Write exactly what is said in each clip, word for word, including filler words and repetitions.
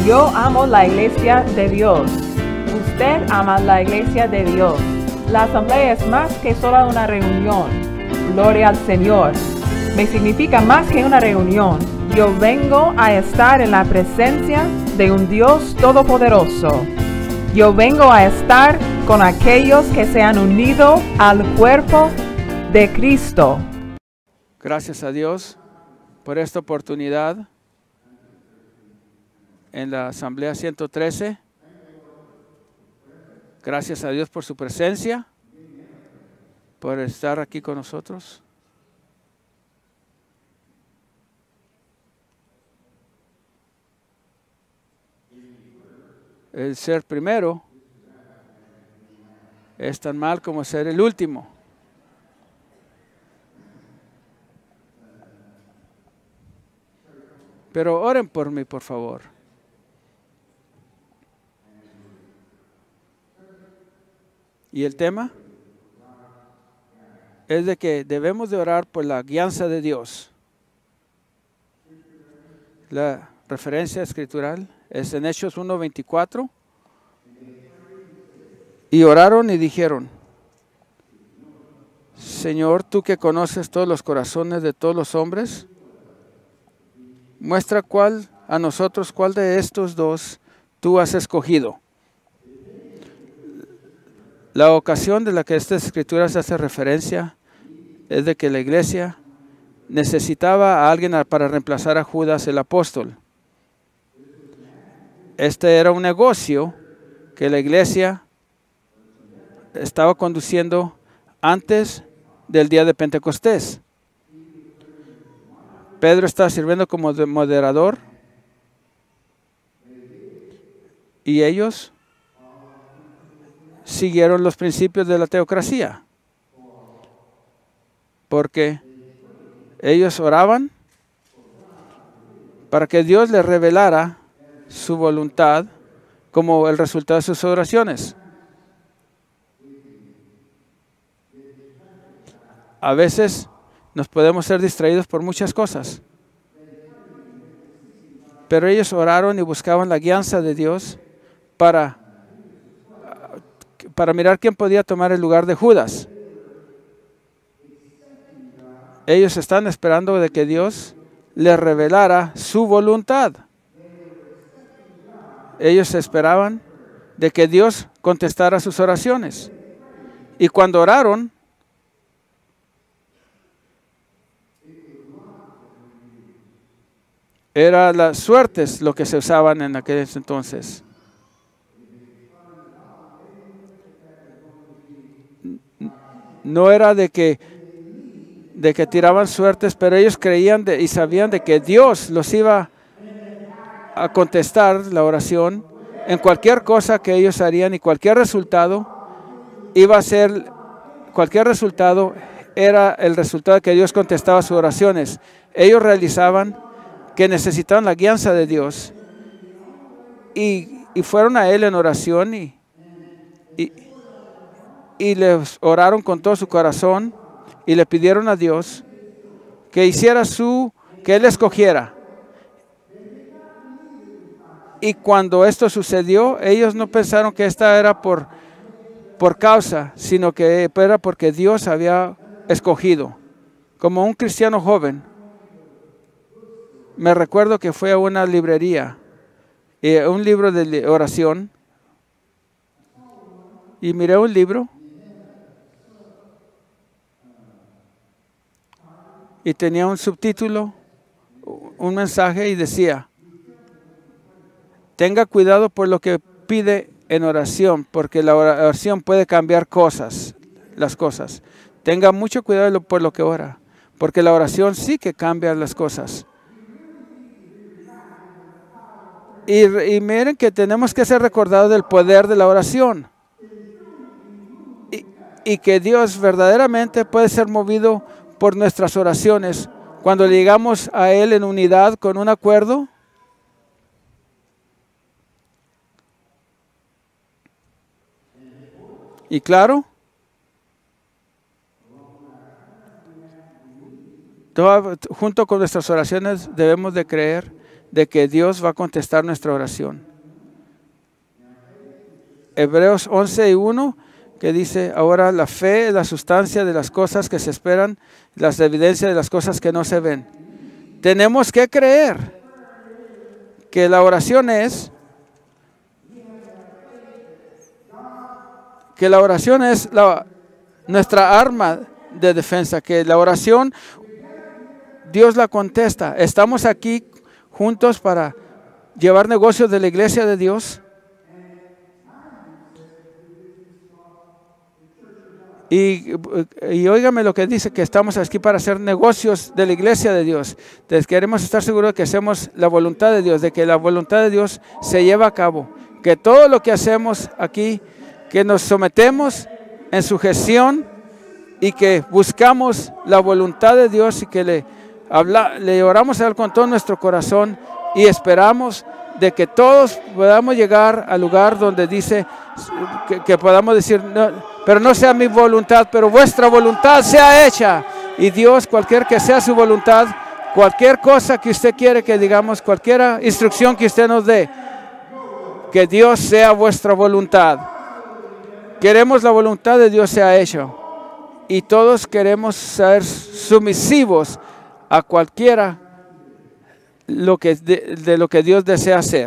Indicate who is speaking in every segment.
Speaker 1: Yo amo la iglesia de Dios. Usted ama la iglesia de Dios. La asamblea es más que solo una reunión. Gloria al Señor. Me significa más que una reunión. Yo vengo a estar en la presencia de un Dios todopoderoso. Yo vengo a estar con aquellos que se han unido al cuerpo de Cristo.
Speaker 2: Gracias a Dios por esta oportunidad en la Asamblea ciento trece. Gracias a Dios por su presencia, por estar aquí con nosotros. El ser primero es tan mal como ser el último. Pero oren por mí, por favor. Y el tema es de que debemos de orar por la guianza de Dios. La referencia escritural es en Hechos uno veinticuatro. Y oraron y dijeron: Señor, tú que conoces todos los corazones de todos los hombres, muestra cuál a nosotros cuál de estos dos tú has escogido. La ocasión de la que esta escritura se hace referencia es de que la iglesia necesitaba a alguien para reemplazar a Judas el apóstol. Este era un negocio que la iglesia estaba conduciendo antes del día de Pentecostés. Pedro está sirviendo como moderador y ellos siguieron los principios de la teocracia, porque ellos oraban para que Dios les revelara su voluntad como el resultado de sus oraciones. A veces nos podemos ser distraídos por muchas cosas, pero ellos oraron y buscaban la guianza de Dios para, para mirar quién podía tomar el lugar de Judas. Ellos están esperando de que Dios les revelara su voluntad. Ellos esperaban de que Dios contestara sus oraciones. Y cuando oraron, era las suertes lo que se usaban en aquel entonces. No era de que, de que tiraban suertes, pero ellos creían de, y sabían de que Dios los iba a contestar la oración en cualquier cosa que ellos harían, y cualquier resultado iba a ser, cualquier resultado era el resultado de que Dios contestaba sus oraciones. Ellos realizaban que necesitaban la guianza de Dios y, y fueron a Él en oración y, y, y les oraron con todo su corazón y le pidieron a Dios que hiciera su, que Él escogiera. Y cuando esto sucedió, ellos no pensaron que esta era por, por causa, sino que era porque Dios había escogido. Como un cristiano joven, me recuerdo que fue a una librería, eh, un libro de oración, y miré un libro y tenía un subtítulo, un mensaje, y decía: tenga cuidado por lo que pide en oración, porque la oración puede cambiar cosas, las cosas. Tenga mucho cuidado por lo que ora, porque la oración sí que cambia las cosas. Y, y miren que tenemos que ser recordados del poder de la oración. Y, y que Dios verdaderamente puede ser movido por nuestras oraciones. Cuando llegamos a Él en unidad, con un acuerdo. Y claro, todo, junto con nuestras oraciones debemos de creer de que Dios va a contestar nuestra oración. Hebreos once y uno, que dice, ahora la fe es la sustancia de las cosas que se esperan, las evidencias de las cosas que no se ven. Tenemos que creer que la oración es, que la oración es la, nuestra arma de defensa, que la oración Dios la contesta. Estamos aquí juntos para llevar negocios de la iglesia de Dios. Y, y óigame lo que dice, que estamos aquí para hacer negocios de la iglesia de Dios. Entonces, queremos estar seguros de que hacemos la voluntad de Dios, de que la voluntad de Dios se lleva a cabo. Que todo lo que hacemos aquí, que nos sometemos en sujeción y que buscamos la voluntad de Dios y que le, habla, le oramos a Él con todo nuestro corazón y esperamos de que todos podamos llegar al lugar donde dice que, que podamos decir, no, pero no sea mi voluntad, pero vuestra voluntad sea hecha. Y Dios, cualquier que sea su voluntad, cualquier cosa que usted quiere que digamos, cualquier instrucción que usted nos dé, que Dios sea vuestra voluntad. Queremos la voluntad de Dios sea hecha. Y todos queremos ser sumisivos a cualquiera lo que de, de lo que Dios desea hacer.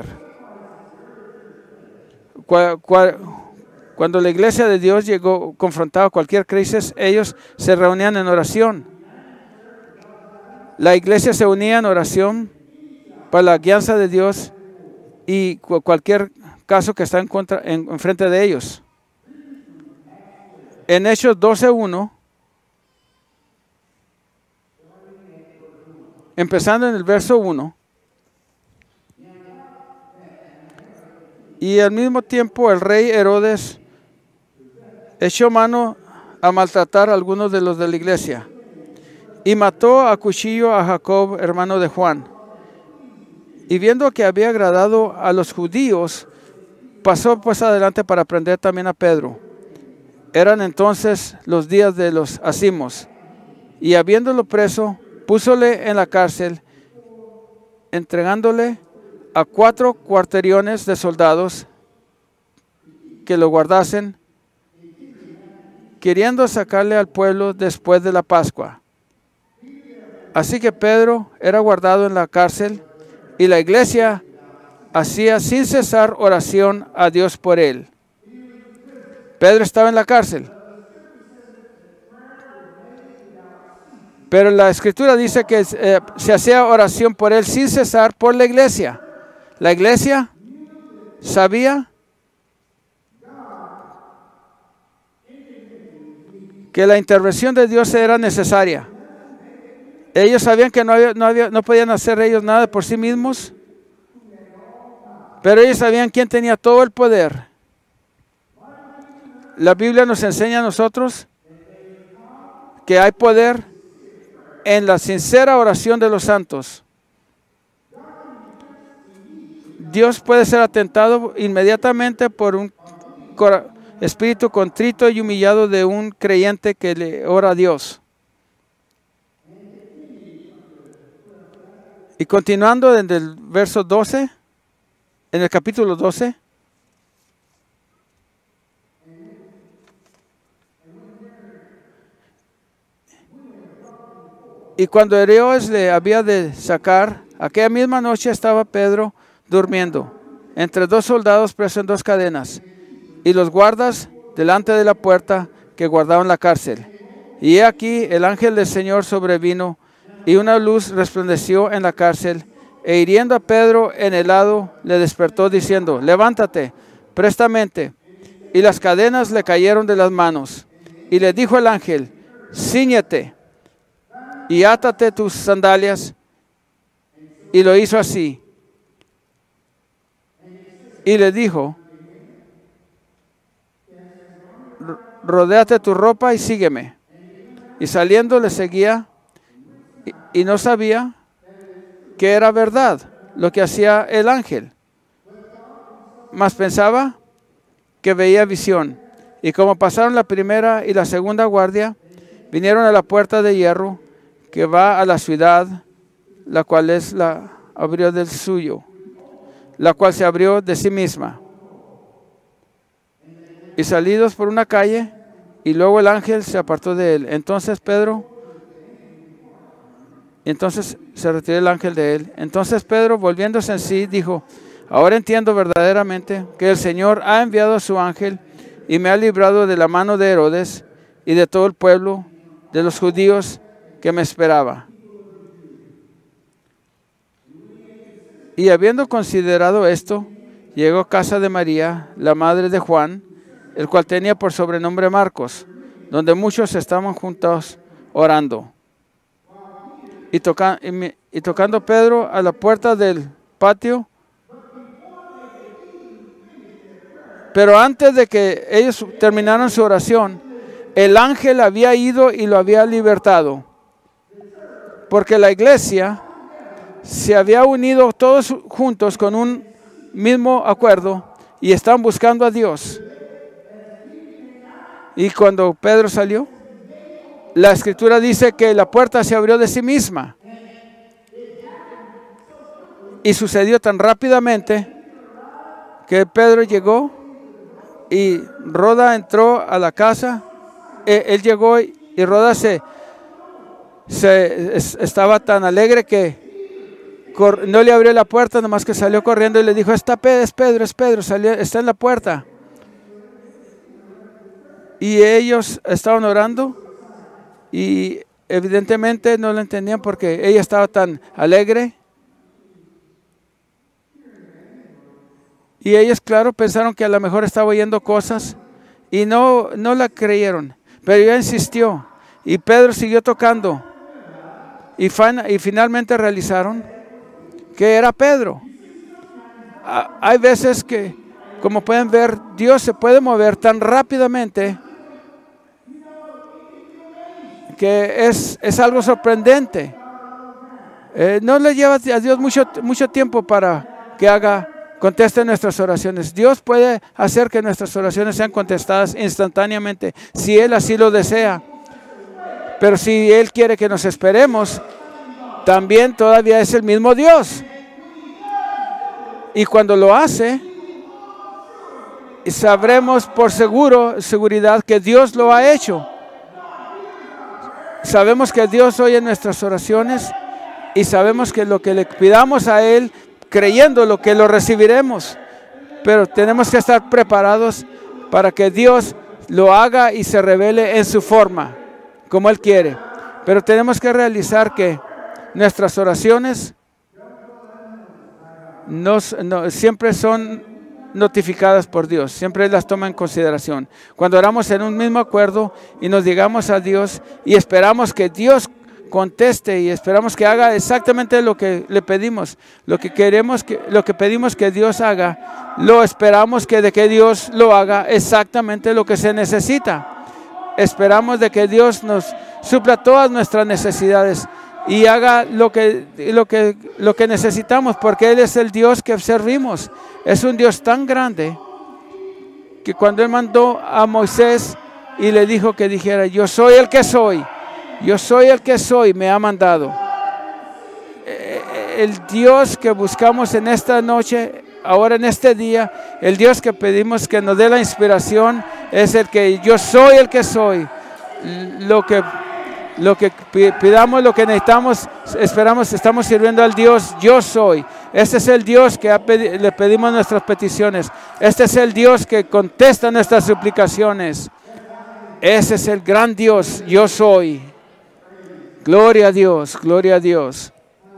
Speaker 2: Cual, cual, Cuando la iglesia de Dios llegó confrontada a cualquier crisis, ellos se reunían en oración. La iglesia se unía en oración para la guianza de Dios y cualquier caso que está en contra, en, en frente de ellos. En Hechos doce uno, empezando en el verso uno, y al mismo tiempo el rey Herodes echó mano a maltratar a algunos de los de la iglesia y mató a cuchillo a Jacob, hermano de Juan. Y viendo que había agradado a los judíos, pasó pues adelante para prender también a Pedro. Eran entonces los días de los acimos, y habiéndolo preso, púsole en la cárcel, entregándole a cuatro cuarteriones de soldados que lo guardasen, queriendo sacarle al pueblo después de la Pascua. Así que Pedro era guardado en la cárcel y la iglesia hacía sin cesar oración a Dios por él. Pedro estaba en la cárcel, pero la escritura dice que eh, se hacía oración por él sin cesar por la iglesia. La iglesia sabía que la intervención de Dios era necesaria. Ellos sabían que no, había, no, había, no podían hacer ellos nada por sí mismos, pero ellos sabían quién tenía todo el poder. La Biblia nos enseña a nosotros que hay poder en la sincera oración de los santos. Dios puede ser atentado inmediatamente por un espíritu contrito y humillado de un creyente que le ora a Dios. Y continuando en el verso doce, en el capítulo doce, y cuando Herodes le había de sacar, aquella misma noche estaba Pedro durmiendo, entre dos soldados presos en dos cadenas, y los guardas delante de la puerta que guardaban la cárcel. Y he aquí el ángel del Señor sobrevino, y una luz resplandeció en la cárcel, e hiriendo a Pedro en el lado, le despertó diciendo, levántate prestamente. Y las cadenas le cayeron de las manos. Y le dijo el ángel, cíñete y átate tus sandalias. Y lo hizo así. Y le dijo, rodéate tu ropa y sígueme. Y saliendo le seguía y, y no sabía que era verdad lo que hacía el ángel, mas pensaba que veía visión. Y como pasaron la primera y la segunda guardia, vinieron a la puerta de hierro que va a la ciudad, la cual es la abrió del suyo, la cual se abrió de sí misma. Y salidos por una calle, y luego el ángel se apartó de él. Entonces Pedro, entonces se retiró el ángel de él. Entonces Pedro, volviéndose en sí, dijo: ahora entiendo verdaderamente que el Señor ha enviado a su ángel y me ha librado de la mano de Herodes y de todo el pueblo de los judíos que me esperaba. Y habiendo considerado esto, llegó a casa de María, la madre de Juan, el cual tenía por sobrenombre Marcos, donde muchos estaban juntos orando. Y, toca, y, me, y tocando Pedro a la puerta del patio, pero antes de que ellos terminaran su oración, el ángel había ido y lo había libertado, porque la iglesia se había unido todos juntos con un mismo acuerdo y están buscando a Dios. Y cuando Pedro salió, la escritura dice que la puerta se abrió de sí misma. Y sucedió tan rápidamente que Pedro llegó y Roda entró a la casa. Él llegó y Roda se, se estaba tan alegre que no le abrió la puerta, nomás que salió corriendo y le dijo: está Pedro, es Pedro, es Pedro, salió, está en la puerta. Y ellos estaban orando y evidentemente no lo entendían porque ella estaba tan alegre. Y ellos, claro, pensaron que a lo mejor estaba oyendo cosas y no, no la creyeron. Pero ella insistió y Pedro siguió tocando. Y, fan, y finalmente realizaron que era Pedro. Hay veces que, como pueden ver, Dios se puede mover tan rápidamente que es, es algo sorprendente. Eh, no le lleva a Dios mucho, mucho tiempo para que haga, conteste nuestras oraciones. Dios puede hacer que nuestras oraciones sean contestadas instantáneamente, si Él así lo desea. Pero si Él quiere que nos esperemos, también todavía es el mismo Dios. Y cuando lo hace, sabremos por seguro, seguridad, que Dios lo ha hecho. Sabemos que Dios oye nuestras oraciones y sabemos que lo que le pidamos a Él, creyendo lo que lo recibiremos. Pero tenemos que estar preparados para que Dios lo haga y se revele en su forma, como Él quiere. Pero tenemos que realizar que nuestras oraciones nos, no, siempre son notificadas por Dios, siempre las toma en consideración. Cuando oramos en un mismo acuerdo y nos llegamos a Dios y esperamos que Dios conteste y esperamos que haga exactamente lo que le pedimos, lo que queremos, que, lo que pedimos que Dios haga, lo esperamos que de que Dios lo haga exactamente lo que se necesita. Esperamos de que Dios nos supla todas nuestras necesidades y haga lo que, lo que, lo que necesitamos, porque Él es el Dios que servimos. Es un Dios tan grande que cuando Él mandó a Moisés y le dijo que dijera: yo soy el que soy, yo soy el que soy, me ha mandado. El Dios que buscamos en esta noche, ahora en este día, el Dios que pedimos que nos dé la inspiración, es el que yo soy el que soy. Lo que Lo que pidamos, lo que necesitamos, esperamos, estamos sirviendo al Dios yo soy. Este es el Dios que ha pedi- le pedimos nuestras peticiones. Este es el Dios que contesta nuestras suplicaciones. Ese es el gran Dios yo soy. Gloria a Dios, gloria a Dios.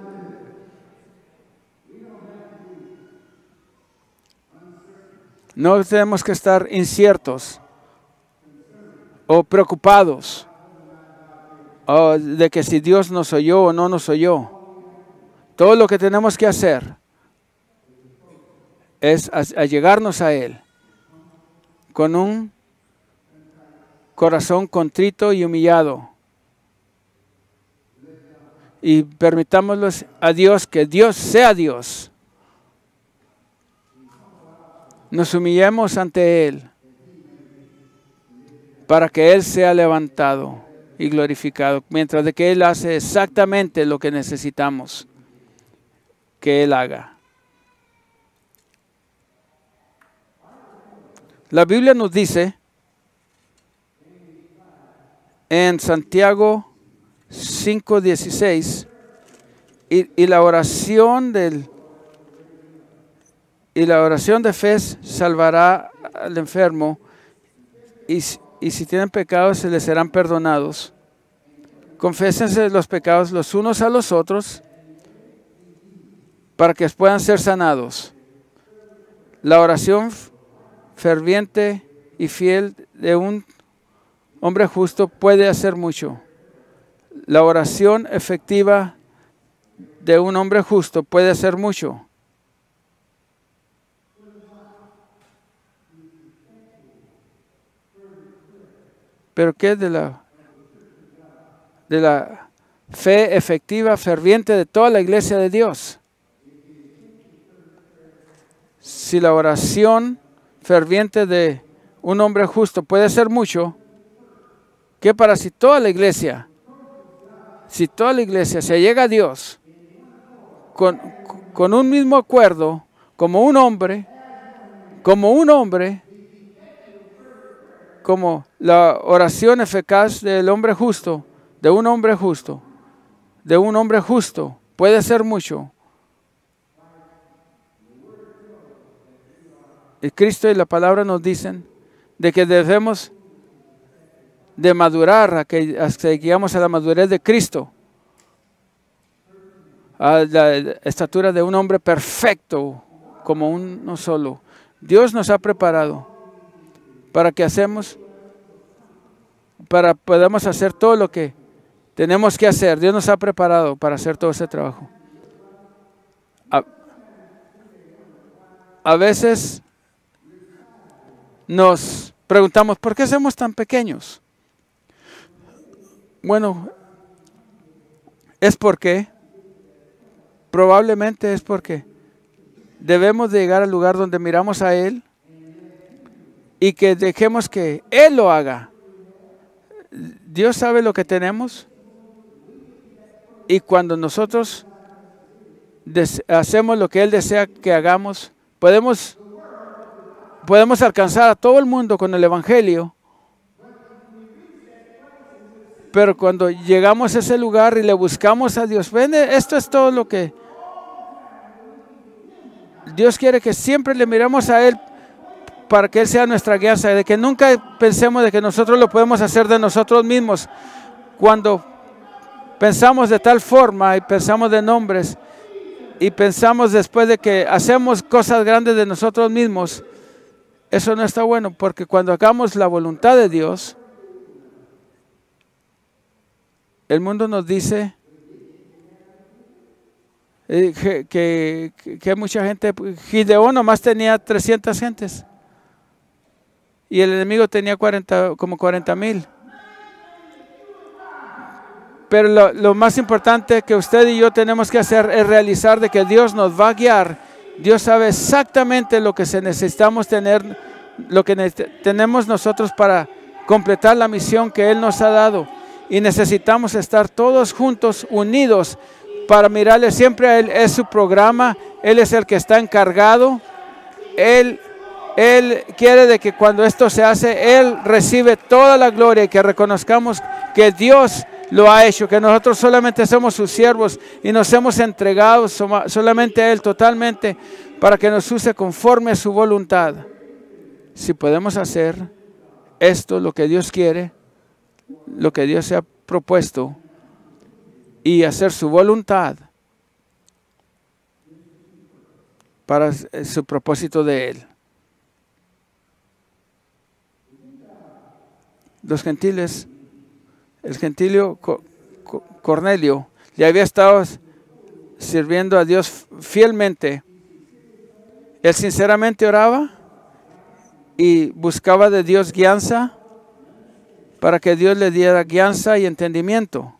Speaker 2: No tenemos que estar inciertos o preocupados Oh, de que si Dios nos oyó o no nos oyó. Todo lo que tenemos que hacer es allegarnos a Él con un corazón contrito y humillado. Y permitámoslo a Dios que Dios sea Dios. Nos humillemos ante Él para que Él sea levantado y glorificado, mientras de que Él hace exactamente lo que necesitamos. que Él haga. La Biblia nos dice en Santiago cinco dieciséis, y, y la oración del y la oración de fe salvará al enfermo, y, y si tienen pecados se les serán perdonados. Confésense los pecados los unos a los otros para que puedan ser sanados. La oración ferviente y fiel de un hombre justo puede hacer mucho. La oración efectiva de un hombre justo puede hacer mucho. Pero ¿qué es de la, de la fe efectiva, ferviente de toda la iglesia de Dios? Si la oración ferviente de un hombre justo puede hacer mucho, ¿qué para si toda la iglesia, si toda la iglesia se llega a Dios con, con un mismo acuerdo, como un hombre, como un hombre, como la oración eficaz del hombre justo, de un hombre justo, de un hombre justo, puede hacer mucho? El Cristo y la palabra nos dicen de que debemos de madurar a que, hasta que lleguemos a la madurez de Cristo, a la estatura de un hombre perfecto como uno solo. Dios nos ha preparado para que hacemos, para podamos hacer todo lo que tenemos que hacer. Dios nos ha preparado para hacer todo ese trabajo. A, a veces nos preguntamos, ¿por qué somos tan pequeños? Bueno, es porque, probablemente es porque debemos de llegar al lugar donde miramos a Él y que dejemos que Él lo haga. Dios sabe lo que tenemos, y cuando nosotros hacemos lo que Él desea que hagamos, podemos Podemos alcanzar a todo el mundo con el Evangelio, pero cuando llegamos a ese lugar y le buscamos a Dios, ven, esto es todo lo que Dios quiere, que siempre le miremos a Él para que Él sea nuestra guianza, de que nunca pensemos de que nosotros lo podemos hacer de nosotros mismos. Cuando pensamos de tal forma y pensamos de nombres y pensamos después de que hacemos cosas grandes de nosotros mismos, eso no está bueno, porque cuando hagamos la voluntad de Dios, el mundo nos dice eh, que, que, que mucha gente, Gideón nomás tenía trescientas gentes y el enemigo tenía cuarenta, como cuarenta mil. Pero lo, lo más importante que usted y yo tenemos que hacer es realizar de que Dios nos va a guiar. Dios sabe exactamente lo que se necesitamos tener, lo que tenemos nosotros para completar la misión que Él nos ha dado. Y necesitamos estar todos juntos, unidos, para mirarle siempre a Él. Es su programa, Él es el que está encargado. Él, Él quiere de que cuando esto se hace, Él recibe toda la gloria, y que reconozcamos que Dios lo ha hecho, que nosotros solamente somos sus siervos y nos hemos entregado solamente a Él totalmente para que nos use conforme a su voluntad. Si podemos hacer esto, lo que Dios quiere, lo que Dios se ha propuesto, y hacer su voluntad para su propósito de Él. Los gentiles, el gentilio Cornelio, le había estado sirviendo a Dios fielmente. Él sinceramente oraba y buscaba de Dios guianza, para que Dios le diera guianza y entendimiento.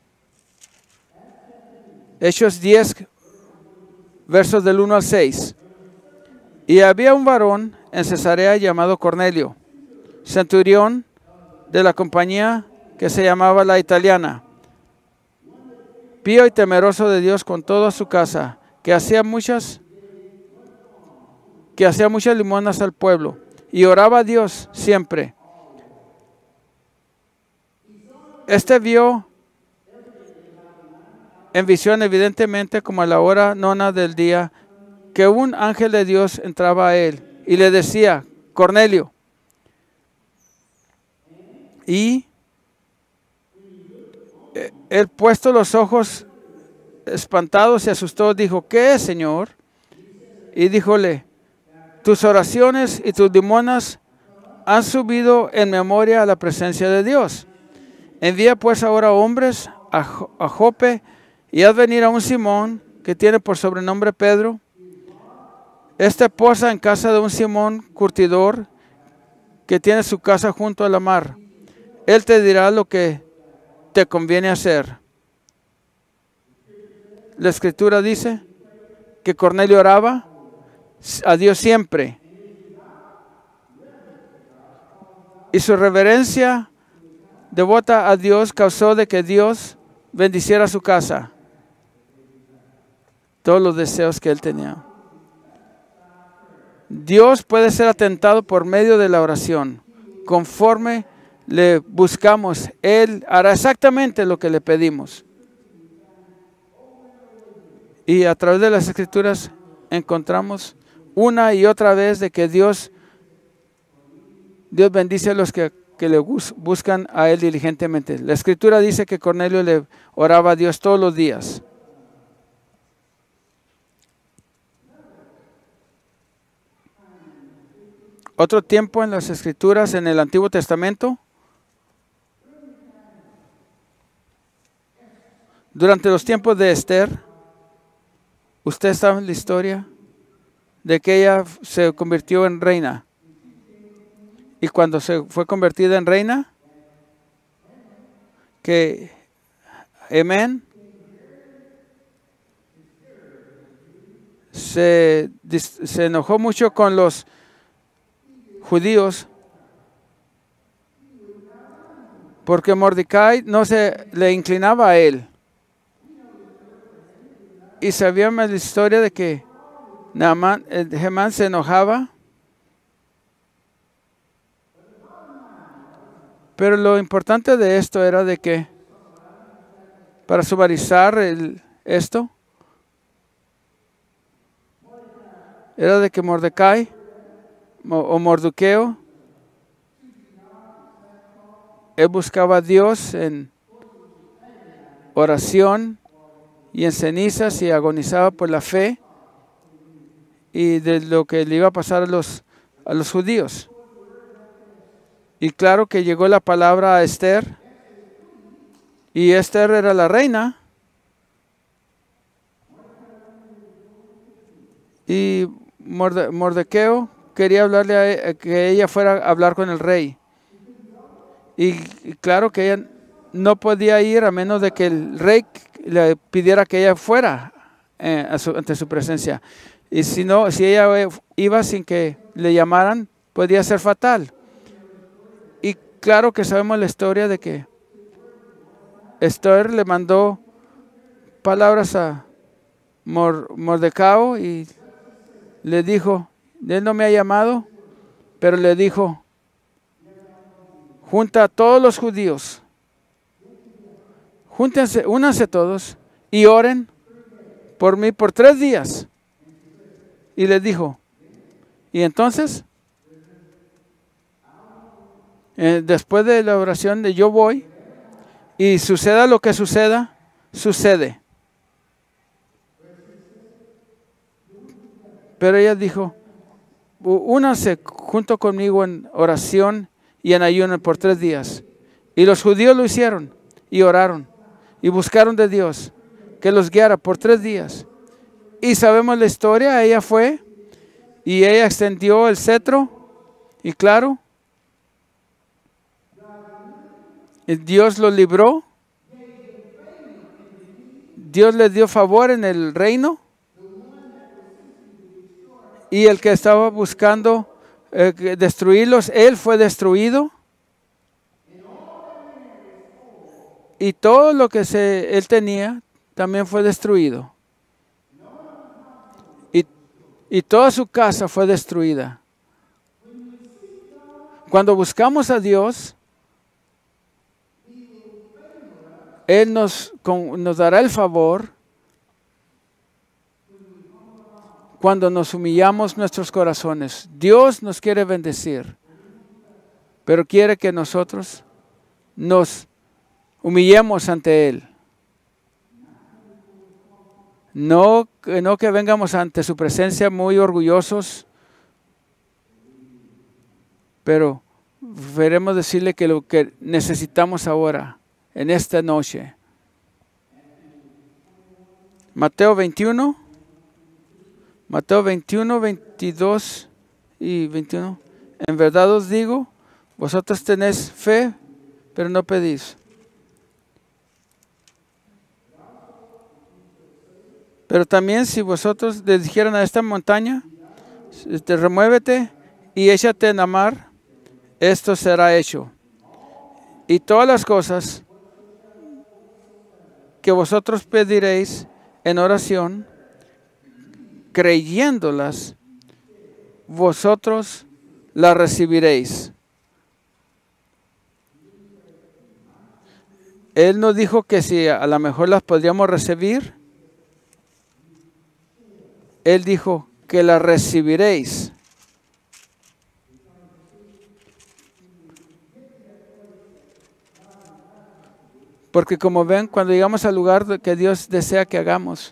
Speaker 2: Hechos diez, versos del uno al seis. Y había un varón en Cesarea llamado Cornelio, centurión de la compañía que se llamaba La Italiana, pío y temeroso de Dios con toda su casa, que hacía muchas que hacía muchas limosnas al pueblo y oraba a Dios siempre. Este vio en visión, evidentemente como a la hora nona del día, que un ángel de Dios entraba a él y le decía: Cornelio. Y él, puesto los ojos espantado, se asustó, dijo: ¿qué es, Señor? Y díjole: tus oraciones y tus limosnas han subido en memoria a la presencia de Dios. Envía pues ahora hombres a, a Jope y haz venir a un Simón que tiene por sobrenombre Pedro. Este posa en casa de un Simón curtidor que tiene su casa junto a la mar. Él te dirá lo que te conviene hacer. La Escritura dice que Cornelio oraba a Dios siempre. Y su reverencia devota a Dios causó de que Dios bendiciera su casa. Todos los deseos que él tenía. Dios puede ser atentado por medio de la oración. Conforme le buscamos, Él hará exactamente lo que le pedimos. Y a través de las Escrituras encontramos una y otra vez de que Dios, Dios bendice a los que, que le bus, buscan a Él diligentemente. La Escritura dice que Cornelio le oraba a Dios todos los días. Otro tiempo en las Escrituras, en el Antiguo Testamento, durante los tiempos de Esther, usted sabe la historia de que ella se convirtió en reina. Y cuando se fue convertida en reina, que Amén se, se enojó mucho con los judíos porque Mordecai no se le inclinaba a él. Y sabíamos la historia de que Naamán, Gemán se enojaba. Pero lo importante de esto era de que para suavizar el, esto era de que Mordecai o Mardoqueo, él buscaba a Dios en oración y en cenizas y agonizaba por la fe y de lo que le iba a pasar a los, a los judíos. Y claro que llegó la palabra a Esther, y Esther era la reina, y Morde, Mordequeo quería hablarle a, a que ella fuera a hablar con el rey. Y, y claro que ella no podía ir a menos de que el rey le pidiera que ella fuera eh, a su, ante su presencia. Y si no, si ella iba sin que le llamaran, podía ser fatal. Y claro que sabemos la historia de que Esther le mandó palabras a Mor, Mordecao y le dijo: él no me ha llamado, pero le dijo: junta a todos los judíos, júntense, únanse todos y oren por mí por tres días. Y le dijo, y entonces, eh, después de la oración de yo voy, y suceda lo que suceda, sucede. Pero ella dijo: únanse junto conmigo en oración y en ayuno por tres días. Y los judíos lo hicieron y oraron y buscaron de Dios que los guiara por tres días. Y sabemos la historia, ella fue y ella extendió el cetro y claro, Dios lo libró. Dios le dio favor en el reino. Y el que estaba buscando eh, destruirlos, él fue destruido. Y todo lo que se, él tenía también fue destruido. y toda su casa fue destruida. Cuando buscamos a Dios, Él nos, con, nos dará el favor cuando nos humillamos nuestros corazones. Dios nos quiere bendecir, pero quiere que nosotros nos humillemos ante Él. No, no que vengamos ante su presencia muy orgullosos, pero queremos decirle que lo que necesitamos ahora, en esta noche. Mateo veintiuno, Mateo veintiuno, veintidós y veintiuno. En verdad os digo, vosotros tenéis fe, pero no pedís. Pero también si vosotros le dijeran a esta montaña, te remuévete y échate en la mar, esto será hecho. Y todas las cosas que vosotros pediréis en oración, creyéndolas, vosotros las recibiréis. Él nos dijo que si a lo mejor las podríamos recibir, Él dijo que las recibiréis. Porque como ven, cuando llegamos al lugar que Dios desea que hagamos,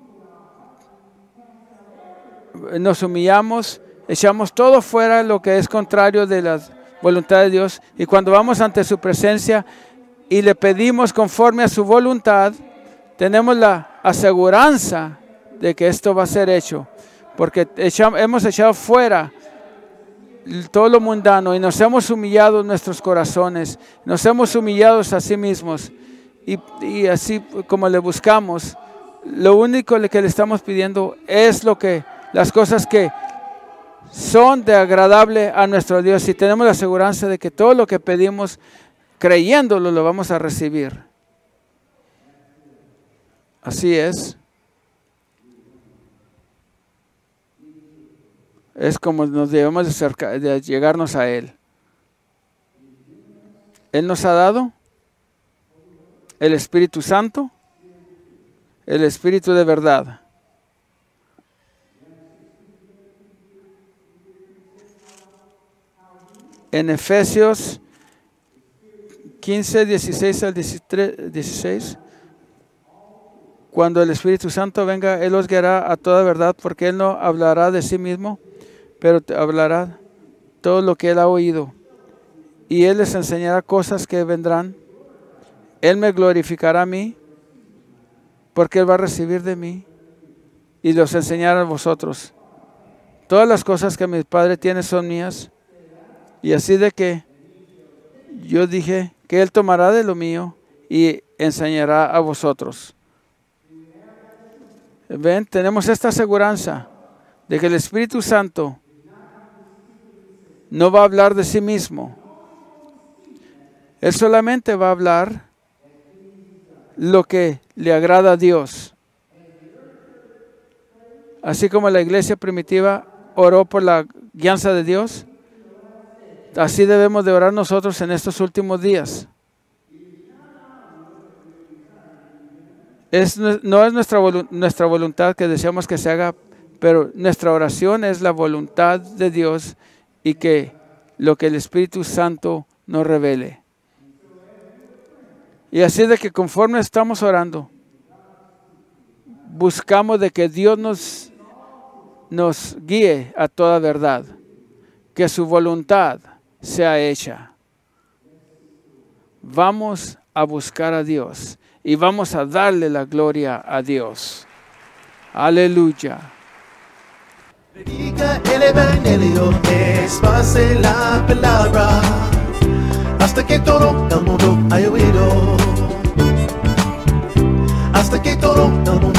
Speaker 2: nos humillamos, echamos todo fuera lo que es contrario de la voluntad de Dios. Y cuando vamos ante su presencia y le pedimos conforme a su voluntad, tenemos la aseguranza de que esto va a ser hecho. Porque echamos, hemos echado fuera todo lo mundano y nos hemos humillado en nuestros corazones, nos hemos humillado a sí mismos y, y así como le buscamos, lo único que le estamos pidiendo es lo que, las cosas que son de agradable a nuestro Dios, y tenemos la aseguranza de que todo lo que pedimos creyéndolo lo vamos a recibir. Así es. Es como nos debemos de, acercar, de llegarnos a Él. Él nos ha dado el Espíritu Santo, el Espíritu de verdad. En Efesios quince, dieciséis al dieciséis, cuando el Espíritu Santo venga, Él os guiará a toda verdad, porque Él no hablará de sí mismo, pero te hablará todo lo que Él ha oído, y Él les enseñará cosas que vendrán. Él me glorificará a mí, porque Él va a recibir de mí y los enseñará a vosotros. Todas las cosas que mi Padre tiene son mías, y así de que yo dije que Él tomará de lo mío y enseñará a vosotros. Ven, tenemos esta aseguranza de que el Espíritu Santo no va a hablar de sí mismo. Él solamente va a hablar lo que le agrada a Dios. Así como la iglesia primitiva oró por la guianza de Dios, así debemos de orar nosotros en estos últimos días. Es, no es nuestra, nuestra voluntad que deseamos que se haga, pero nuestra oración es la voluntad de Dios y que lo que el Espíritu Santo nos revele. Y así de que conforme estamos orando, buscamos de que Dios nos, nos guíe a toda verdad, que su voluntad sea hecha. Vamos a buscar a Dios y vamos a darle la gloria a Dios. Aleluya.
Speaker 3: Predica el evangelio, despase la palabra, hasta que todo el mundo haya oído. Hasta que todo el mundo